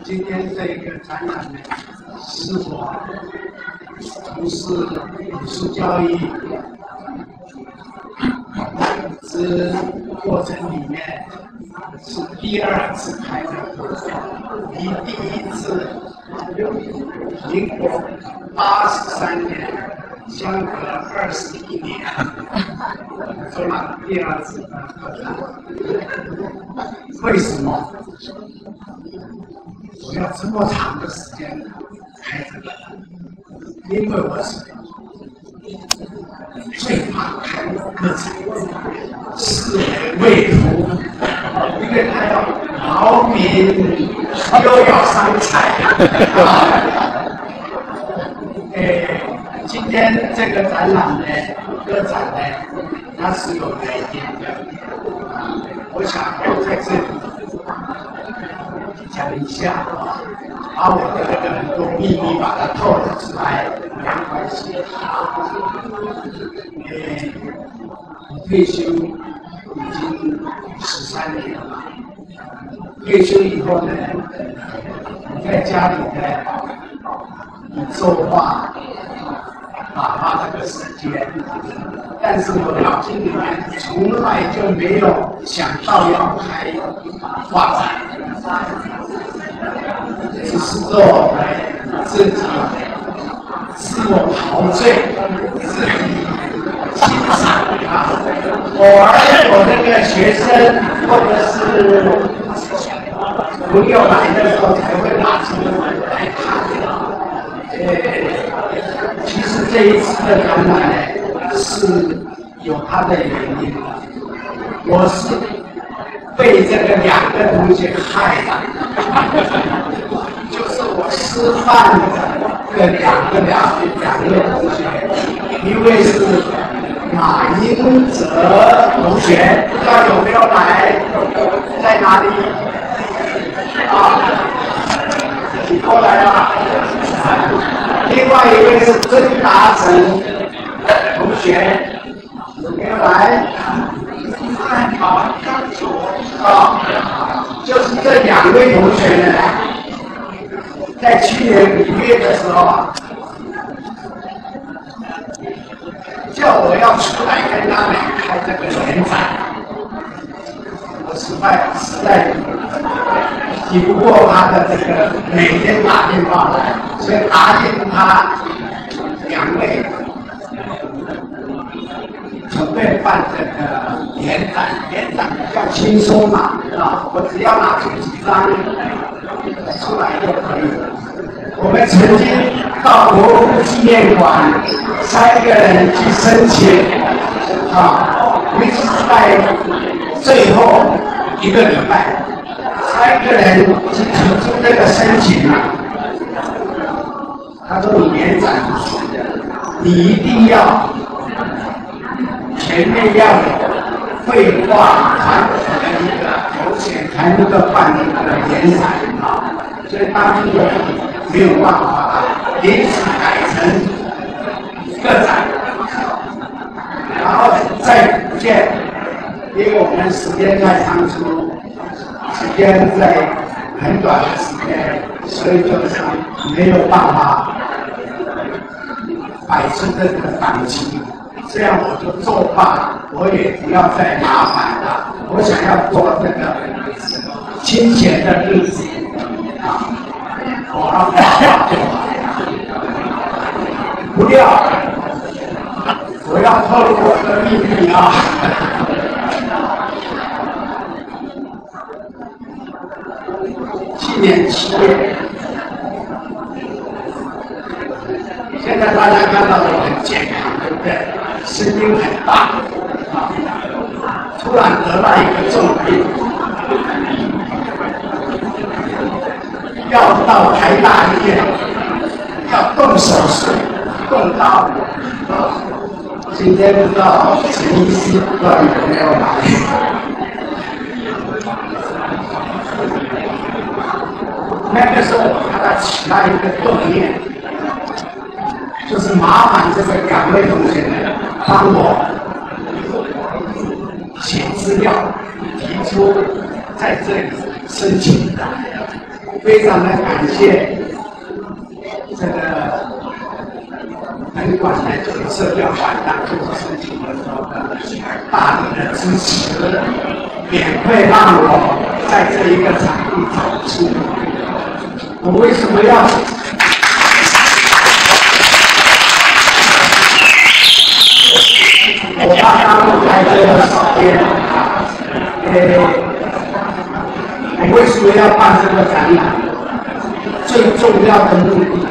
今天这个展览呢，是我从事艺术教育之过程里面是第二次开的，离第一次民国83年相隔21年，做了第二次的课程。为什么我要这么长的时间开这个？因为我是最怕开课程，视为畏途，因为他要劳民又要伤财。今天这个展览呢，个展呢，它是有原因的。我想要在这里讲一下，把我的那个很多秘密把它透露出来，没关系。我退休已经13年了，退休以后呢，我在家里呢，以作画打发这个时间，但是我脑筋里面从来就没有想到要开画展，只是做自己自我陶醉、自己欣赏啊。偶尔我那个学生或者是朋友来的时候才会拿出来看。其实这一次的展览呢，是有它的原因的。我是被这个2个同学害的，就是我师范的两位同学，一位是马英哲同学，不知道有没有来，在哪里？你过来了。另外一位是曾达成同学，有没有来？就是这2位同学呢，在去年5月的时候叫我要出来跟他们开这个联展，我实在抵不过他的这个每天打电话来，所以答应他2位准备办这个联展比较轻松嘛，我只要拿出几张出来就可以了。我们曾经到国父纪念馆3个人去申请，一直在最后1个礼拜。3个人去提出这个申请了，他说你联展，你一定要前面要有绘画团的一个头衔才能够办一个联展所以当时没有办法临时改成个展，然后再不见，因为我们时间太仓促。时间在很短的时间，所以就是没有办法摆出这个档期，这样我就作罢，我也不要再麻烦了。我想要做这个清闲的日子我让画画就好了。不料，我要透露我的秘密去年7月，现在大家看到我很健康，对不对？声音很大，突然得了一个重病，要到台大医院，要动手术，动刀。今天不知道陈医师不知道有没有来？那个时候我看他起了一个动念，就是麻烦这个2位同学呢帮我写资料，提出在这里申请的。 非常的感谢这个本馆的这个社教馆大做事情的时候的大力的支持，免费让我在这一个场地走出。我为什么要？我刚刚来这个时间，我为什么要办这个展览？最重要的目的，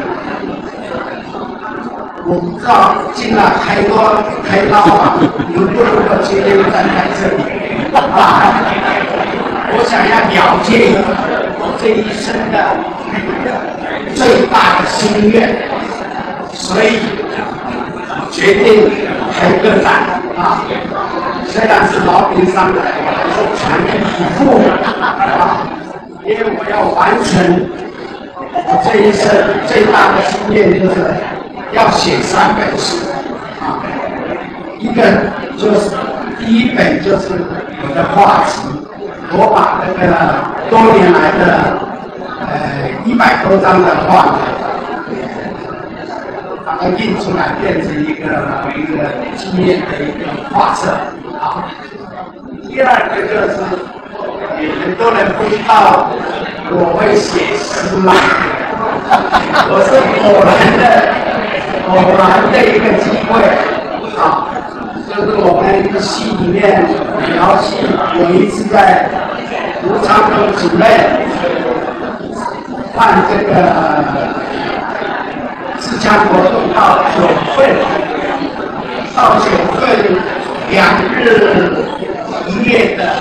我不知道进来开刀啊，能不能够今天站在这里啊？我想要了解我这一生的最大的心愿，所以决定开个展啊。虽然是劳民伤财，我还是全力以赴啊，因为我要完成我这一生最大的心愿，就是要写3本书啊。一个就是第一本就是我的画集，我把这个多年来的100多张的画把它印出来，变成一个纪念的一个画册啊。第二个就是很多人不知道我会写诗嘛，我是偶然的一个机会啊，就是我们系里面描系有一次在吴长庚主任办这个自强活动到9份2日1夜的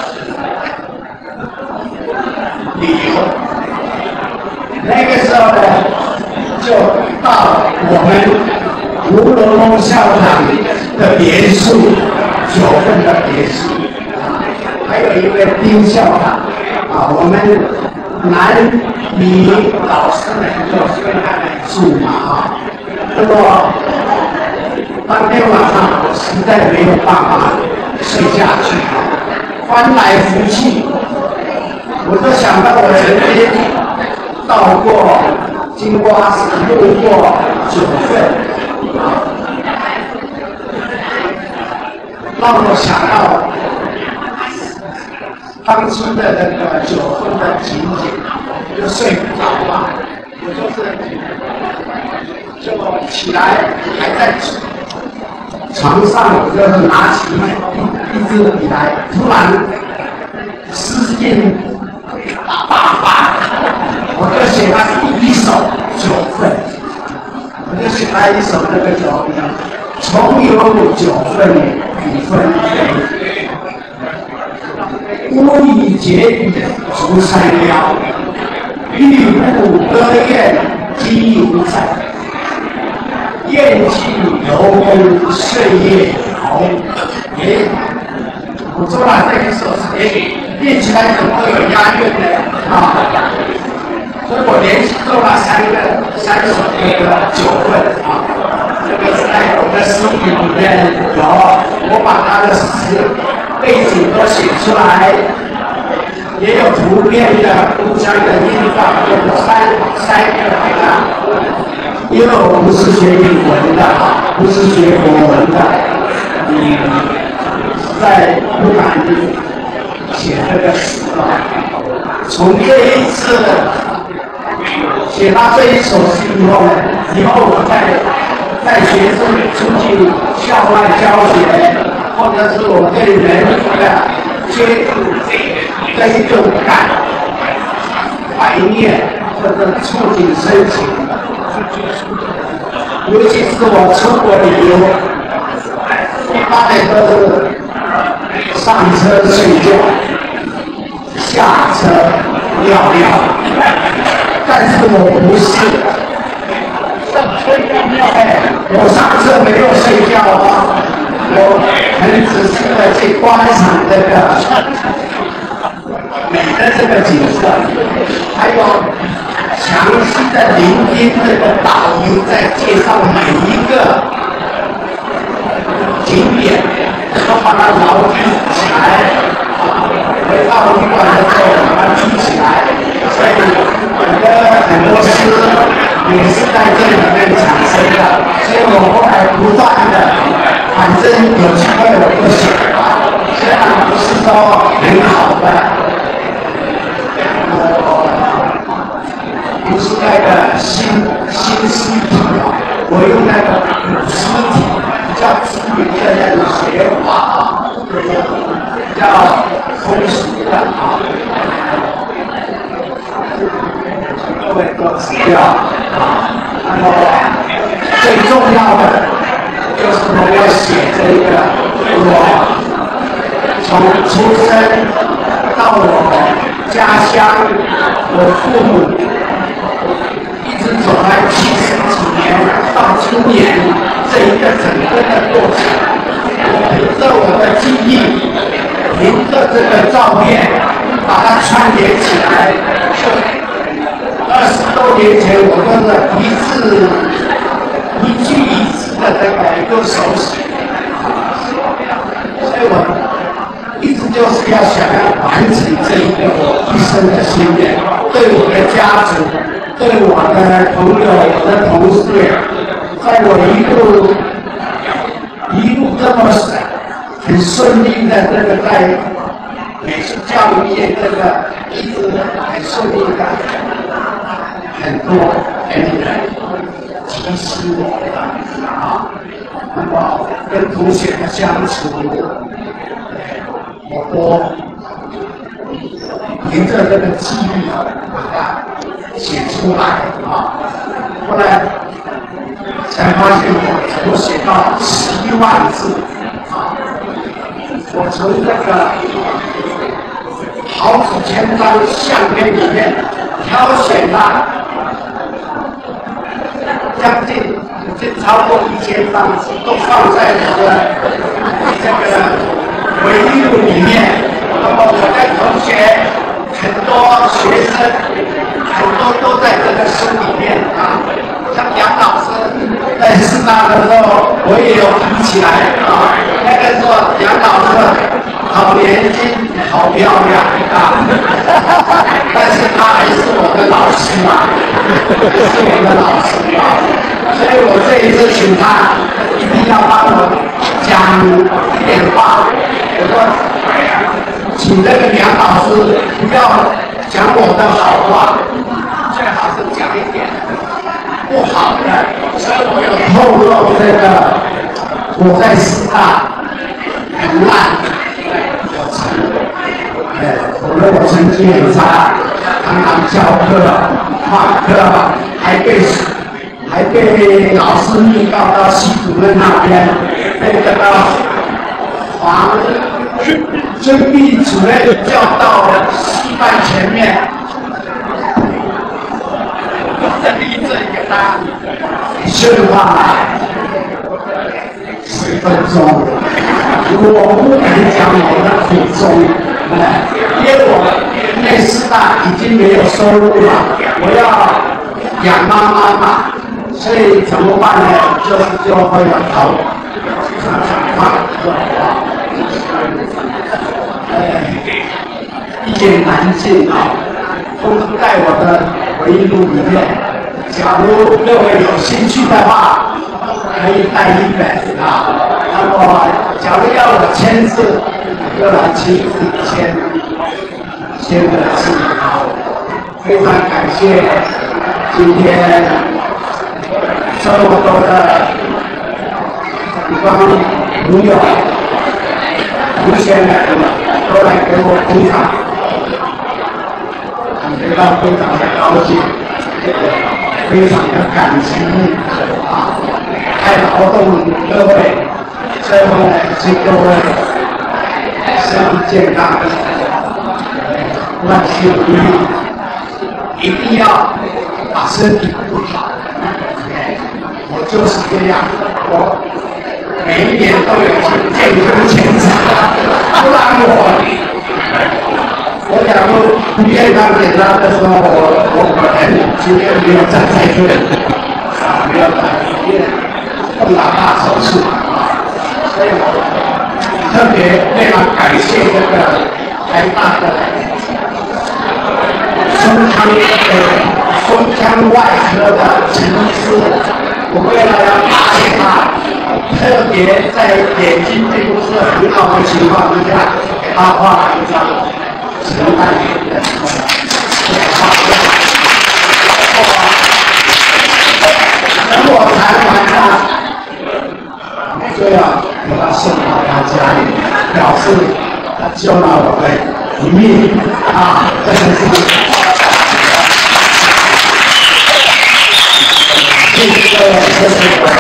旅游，那个时候呢，就到我们吴罗龙校长的别墅，9份的别墅，还有一位丁校长啊，我们男女老师们就跟他们住嘛啊。那么当天晚上我实在没有办法睡下去，翻来覆去，我就想到我曾经到过金瓜石，路过9份啊，让我想到当初的那个9份的情景，就睡不着嘛，我就起来还在床上，我就拿起一支笔来，突然诗印大发，我就写了第一首9份，我就写了一首那个重游9份雨纷飞，乌以结雨竹山腰，玉步歌宴金如在。雁去游风岁月好，我做了这一首诗，练起来怎么会有押韵呢？啊，所以我连续做了3首这个9份啊，这个是在我的诗品里面有，我把他的诗背景都写出来，也有图片的互相的印法，有3个啊。因为我不是学英文的，不是学国文的，在不敢写这个诗了。从这一次写到这一首诗以后我在学生出去校外教学，或者是我对人的接触这一种怀念或者触景生情。尤其是我出国旅游，一般的都是上车睡觉，下车尿尿，但是我不是。我上车没有睡觉啊，我很仔细的去观赏这个美的这个景色，还有详细的聆听这个导游在介绍每一个景点，都把它牢记起来。回到旅馆的时候，把它记起来， 所以我的很多诗也是在这里面产生的。所以我后来不断的，反正有机会我就写吧，虽然不是说很好的。不是那个新诗体啊，我用那个古诗体，比较知名的那种写法啊，比较通俗的啊。各位都知道啊，那么最重要的就是我要写这个我从出生到我家乡，我父母。一直走来70几年到今年这一个整个的过程，凭着我的记忆，凭着这个照片，把它串联起来。20多年前，我真的一句一字的这个都熟悉，所以我一直就是要想要完成这一个我一生的心愿，对我的家族。对我的朋友、我的同事，在我一路这么很顺利的这个在美术教育业这个一直很顺利的，很多人提示我的啊，那么跟同学的相处，我都凭着这个记忆把它写出来啊，后来才发现我写到11万字啊，我从这个好几千张相片里面挑选了将近已经超过1000张，都放在我的这个回忆录里面。那么我的同学很多学生。很多都在这个书里面啊，像杨老师在师大的时候，我也有提起来啊。那个时候杨老师好年轻，好漂亮啊，但是他还是我的老师嘛，是我的老师啊。所以我这一次请他一定要帮我讲一点话。我说，请这个杨老师不要讲我的好话。最好是讲一点不好的，所以我有透露这个我在师大很烂，我成绩很差，常常教课、旷课，还被老师密告到系主任那边，被这个黄遵秘主任叫到系办前面。立正给他说话10分钟，我不敢讲我的苦衷，因为我在师大已经没有收入了，我要养妈妈嘛，所以怎么办呢？就会有逃一言难尽啊，都在我的回忆录里面。假如各位有兴趣的话，可以带一本啊。那么，假如要我签字，就来亲自签个字啊。非常感谢今天这么多的地方朋友、同学们都来给我鼓掌，感觉到非常的高兴。非常的感激啊！太劳动各位，最后呢，祝各位身体健康，万事如意，一定要把身体顾好。我就是这样，我每一年都有去健康检查，不然我假如不健康检查的时候，我可能今天没有站在这里，没有在医院动大手术所以我特别非常感谢这个台大的胸腔外科的陈医师，我为了要发现他，特别在眼睛并不是很好的情况之下，给他画了一张陈代言的等我谈完他，就要给他送到他家里，表示他救了我的一命啊！真的是。谢谢各位，谢谢各位。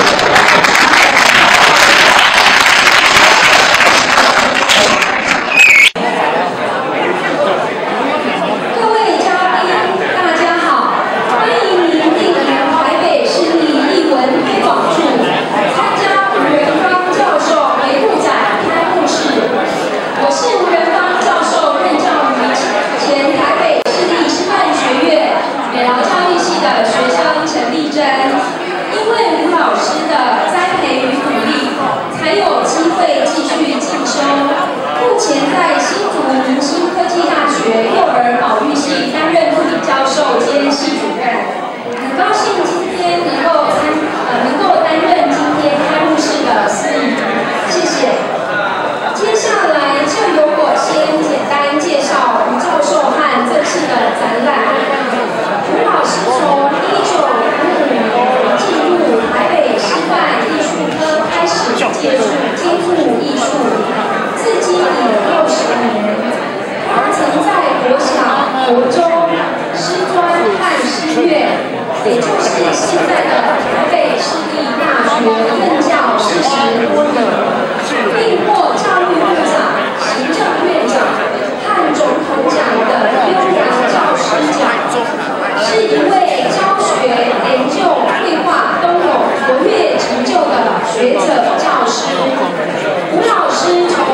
各位嘉宾，大家好，欢迎您莅临台北市立艺文推广处参加吴仁芳教授回顾展开幕式。我是吴仁芳教授，任教于前台北市立师范学院美劳教育系的学生陈丽珍。因为吴老师的栽培与鼓励，才有机会继续进修。目前在新竹明星科技大学幼儿保育系担任助理教授兼系主任。很高兴今天能够担任今天开幕式的司仪，谢谢。接下来就由我先简单介绍吴教授和这次的展览。吴老师从1955年进入台北师范艺术科开始接触接触艺术，至今已60年。他曾在国小、国中、师专和师院，也就是现在的台北市立大学任教40多年，并获教育部长、行政院长和总统奖的优良教师奖，是一位教学、研究、绘画都有卓越成就的学者教师。吴老师从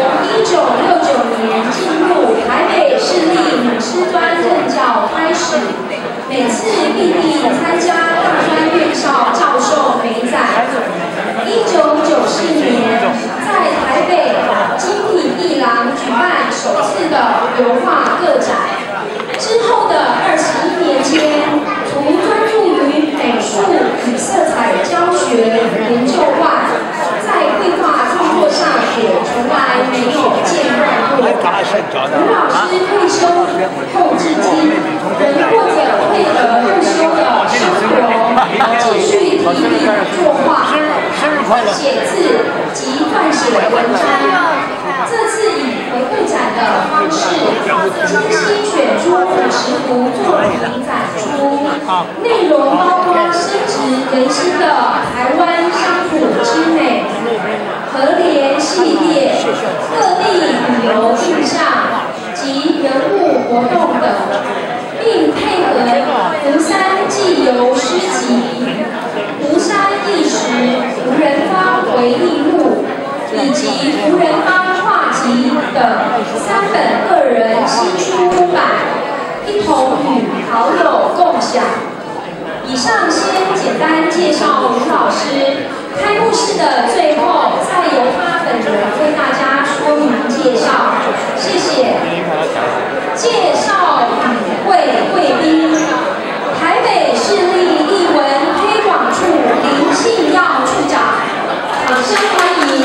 1969年进入台北市立女师专任教开始，每次必定参加大专院校教授美展。1994年，在台北精品艺廊举办首次的油画个展。之后的21年间，除专注于美术与色彩教学研究外，在绘画创作上也从来没有间断过。吴老师退休后至今，仍过着配合不休的生活，继续体力作画、写字及撰写文章。这次以回顾展的方式，精心选出50幅作品展出，内容包括深植人心的台湾乡土之美、和联系列、各地旅游印象及人物活动等，并配合福山纪游诗集、福山纪实、吴仁芳回忆录以及吴仁芳画集等3本个人新书版，一同与好友共享。以上先简单介绍吴老师，开幕式的最后再由他本人为大家说明介绍。谢谢。介绍与会贵宾：台北市立艺文推广处林信耀处长，掌声欢迎。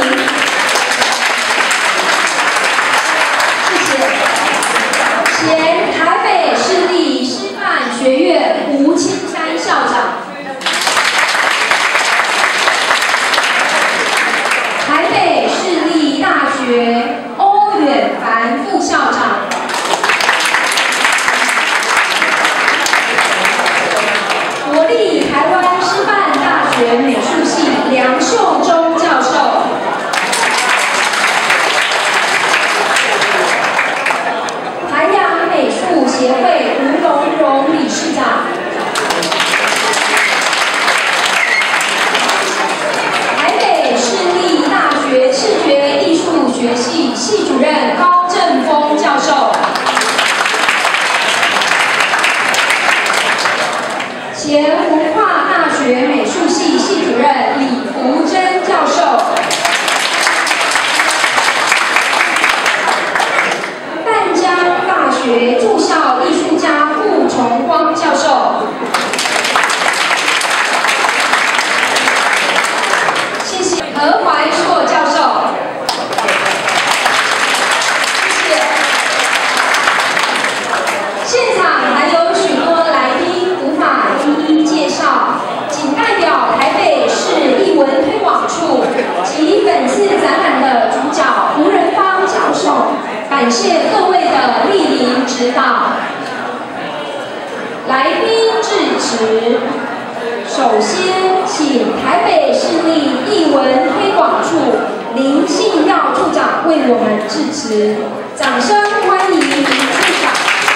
前台北市立师范学院吴青山校长，台北市立大学欧远凡副校长，国立台湾师范大学美术系梁秀忠教授。美术协会吴荣荣理事长，台北市立大学视觉艺术学系系主任高正峰教授，前文化大学美术系系主任李福珍教授。驻校艺术家副持。首先，请台北市立艺文推广处林信耀处长为我们致辞，掌声欢迎处长。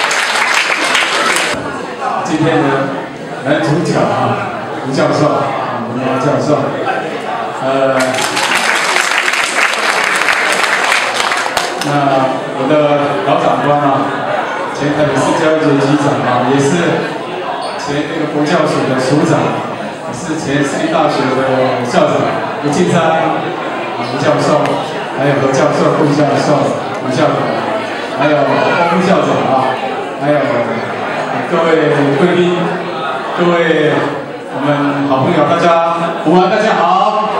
今天的男主角吴教授，吴教授，那我的老长官前台北市教育局局长也是前那个国教署的署长，也是前私立大学的校长吴金山吴教授，还有何教授、顾教授、吴校长，还有翁校长还有各位贵宾，各位我们好朋友，大家午安，大家好。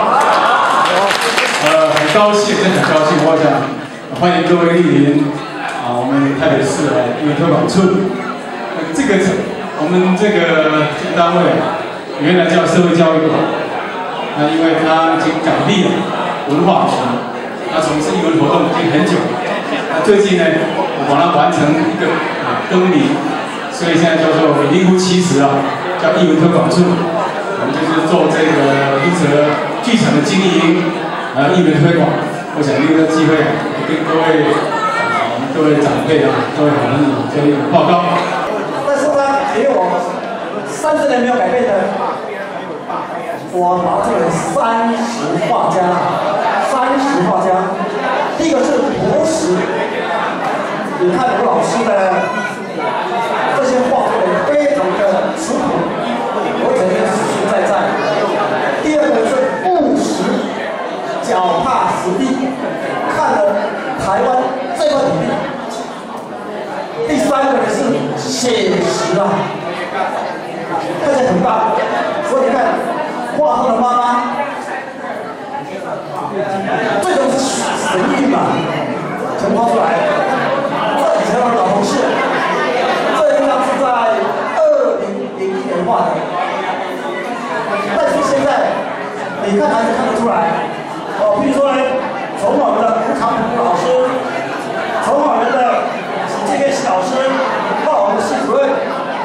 很高兴，真的很高兴，我想。欢迎各位莅临我们台北市艺文推广处。我们这个单位原来叫社会教育馆，那因为它已经改立了文化局，它从事艺文活动已经很久。那最近呢，我把它完成一个更名，所以现在叫做名副其实叫艺文推广处。我们就是做这个负责剧场的经营，艺文推广。我想利用这个机会跟各位长辈各位好朋友做一个报告。 但是呢，也有30年没有改变的，我把这个30画家，30画家，第一个是朴实，你看吴老师的这些画作非常的质朴，而且实实在在。第二个是务实，脚踏实地。看了台湾这块土地。第三个是写实看起来很大，所以你看画中的妈妈，这种是神韵全画出来。这以前的老同事，这应该是在2001年画的，但是现在你看还是看得出来。比如说呢，从我们的吴长平老师，从我们的这个老师，到我们的系主任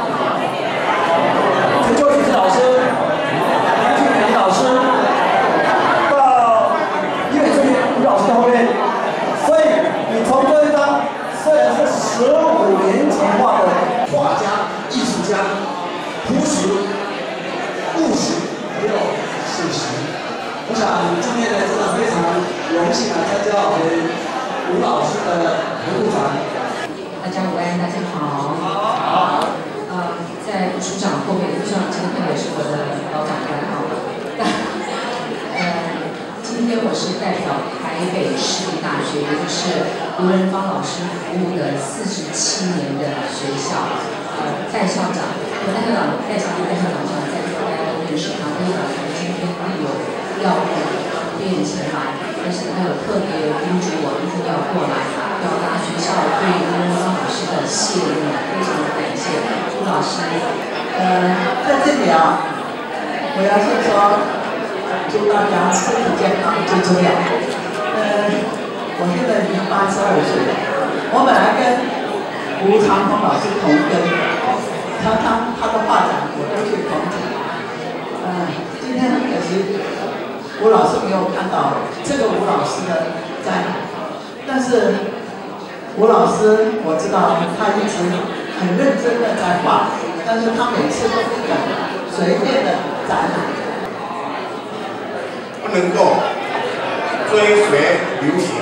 陈秋菊老师、林俊平老师，到叶志宇老师的后面，所以你从这一张虽然是15年前画的画家、艺术家，朴实、务实，没有写实。我想今天呢，真的非常荣幸参加我们吴老师的回顾展。 大家午安，大家好。好。在署长后面，署长今天也是我的老长官今天我是代表台北市立大学，也就是吴仁芳老师服务的47年的学校，戴校长，戴校长在座大家都认识他，戴校长今天有要便前来，但是他有特别叮嘱我一定要过来，表达学校对吴仁芳老师的谢意，非常的感谢朱老师。 在这里我要先说，祝大家身体健康最重要。我现在已经82岁了，我本来跟吴长鹏老师同根，常常他的画展我都去捧场。今天很可惜。吴老师没有看到这个吴老师的展，但是吴老师我知道他一直很认真的在画，但是他每次都不敢随便的展览， 不能够追随流行，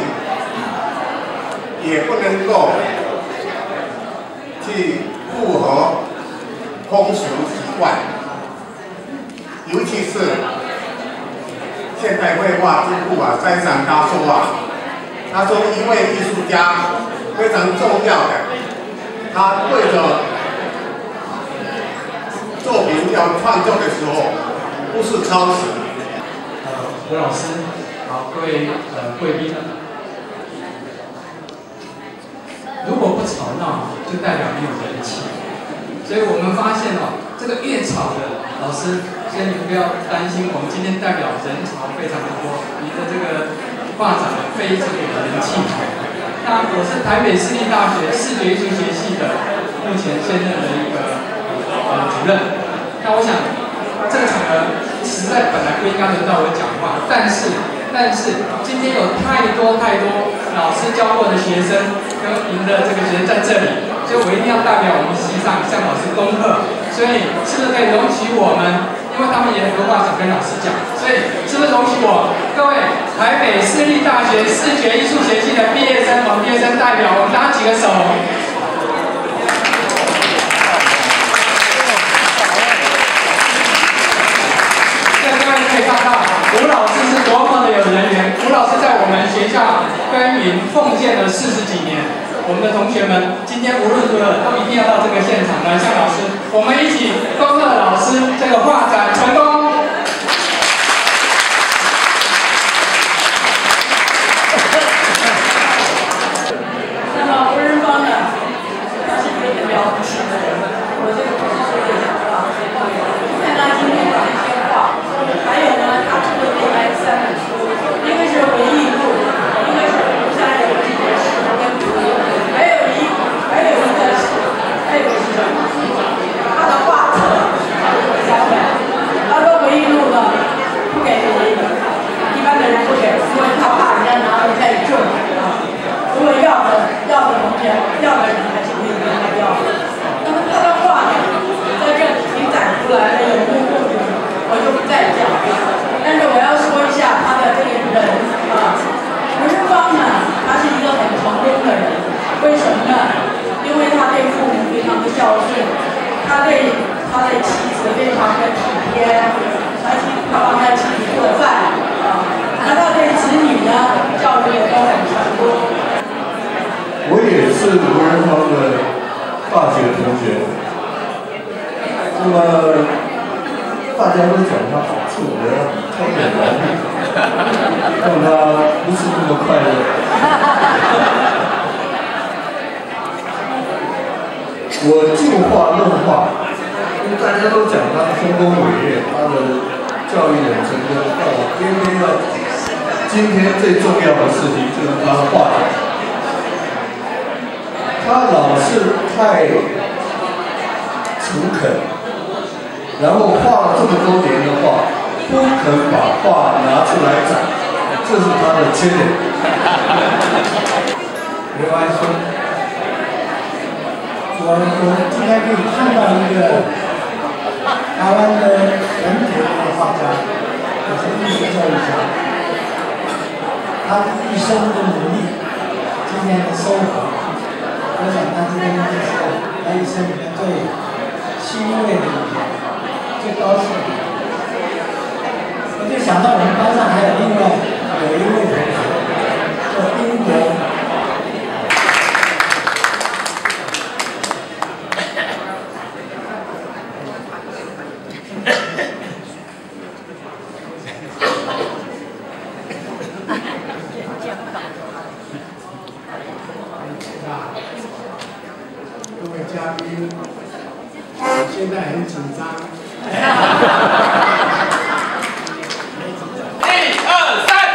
也不能够去符合风俗习惯，尤其是现代绘画之父山上他说他说一位艺术家非常重要的，他对着作品要创作的时候，不是抄袭。 吴老师，好，各位贵宾，如果不吵闹，就代表没有人气。所以我们发现这个越吵的老师。所以你们不要担心，我们今天代表人潮非常的多，你的这个画展非常有人气。那我是台北市立大学视觉艺术学系的目前现任的一个主任。 那我想这个场合实在本来不应该轮到我讲话，但是今天有太多老师教过的学生跟您的这个学生在这里，所以我一定要代表我们系上向老师恭贺。所以是不是可以容许我们，因为他们也很多话想跟老师讲，所以是不是容许我各位台北市立大学视觉艺术学系的毕业生，我们毕业生代表，我们大家举个手。可以看到吴老师是多么的有人缘。吴老师在我们学校耕耘奉献了40几年，我们的同学们今天无论如何都一定要到这个现场来向老师，我们一起恭贺老师这个画展成功。 那么吴仁芳呢，他是一个很了不起的人，我这个不是说的讲话，看他今天的这些话。还有呢，他出的另外3本书，一个是回忆录，一个是庐山有记的诗跟图，还有一个是什么？他的画册3本。他说回忆录呢，不给一般的人不给，因为他怕人家拿的太重啊。如果要的同学，要的人还是可以跟他要的。那么他的画呢，在这里已经展出来了，有目共睹。我就不再讲了，但是我要说一下他的这个人啊，吴仁芳呢，他是一个很成功的人，为什么呢？因为他对父母非常的孝顺，他对妻子非常的体贴，他帮他妻子做饭啊，那他对子女呢，教育也都很成功。 我也是吴仁芳的大学同学，那么。大家都讲他好处，他有毛病，让他不是那么快乐。我就画论画，因为大家都讲他丰功伟业，他的教育很成功，但我偏偏要今天最重要的事情就是他的画展。他老是太诚恳。然后画了这么多年的画，不肯把画拿出来展，这是他的缺点。 刘安松，我今天可以看到一个台湾的本土的画家，也是艺术教育家，他一生的努力，今天的收获，我想他今天就是他一生里面最欣慰的一天。最高兴，我就想到我们班上还有另外有一位同学叫丁国。 各位嘉宾，现在很紧张。1、2、3。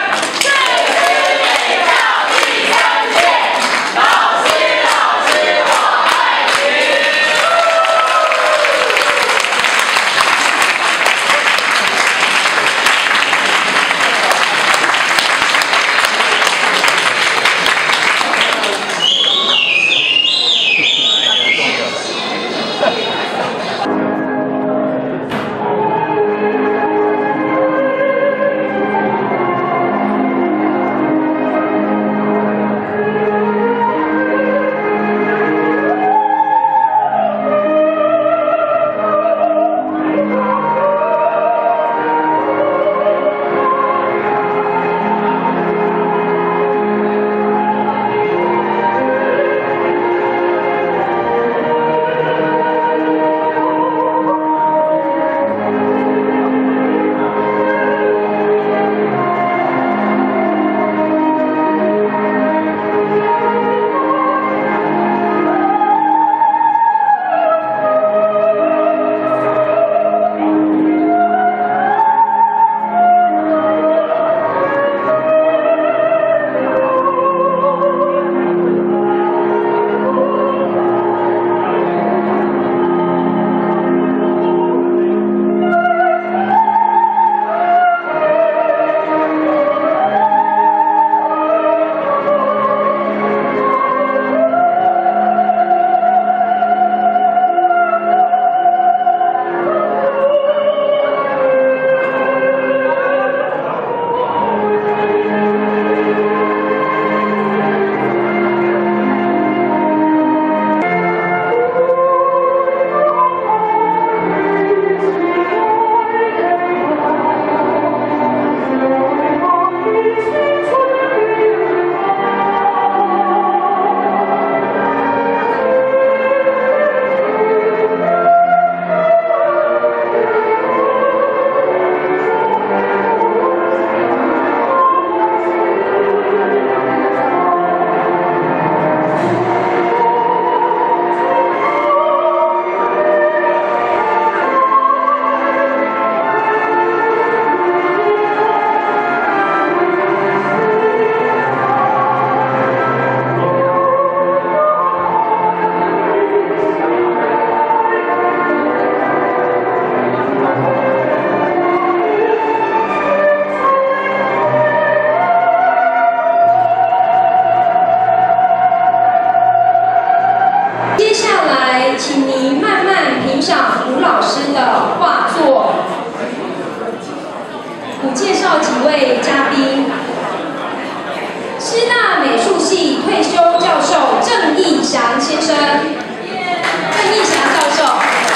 绍几位嘉宾。师大美术系退休教授郑义祥先生，郑义祥教授。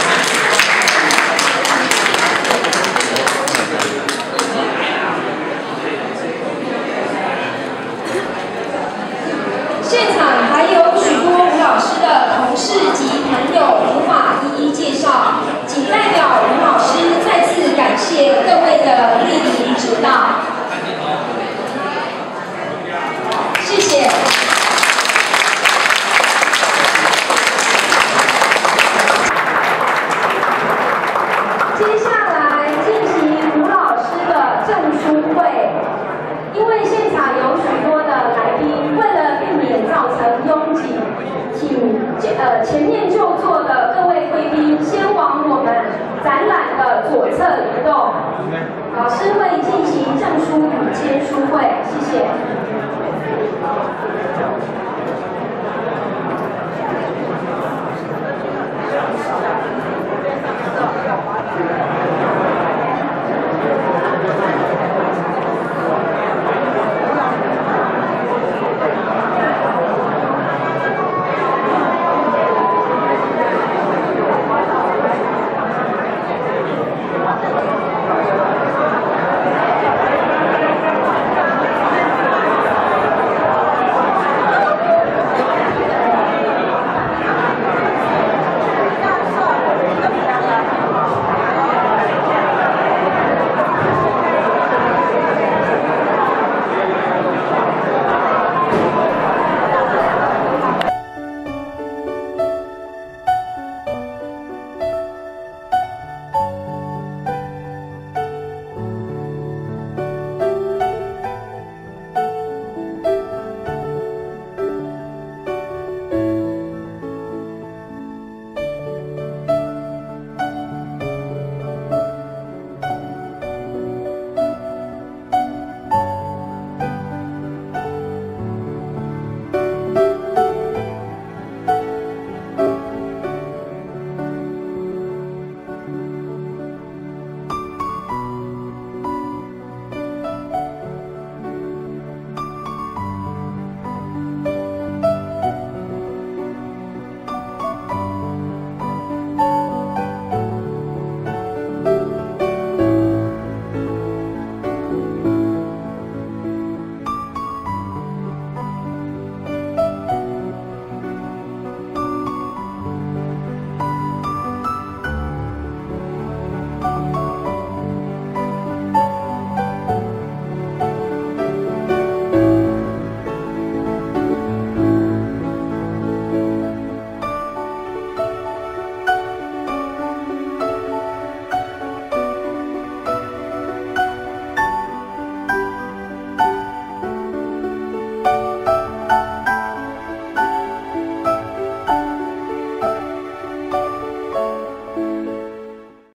现场还有许多吴老师的同事及朋友无法一一介绍，仅代表吴老师再次感谢各位的莅临指导，谢谢。接下来进行吴老师的证书会，因为现场有许多的来宾，为了避免造成拥挤，请前面就座的各位贵宾先往我们展览的左侧移动。老师会进行证书与签书会，谢谢。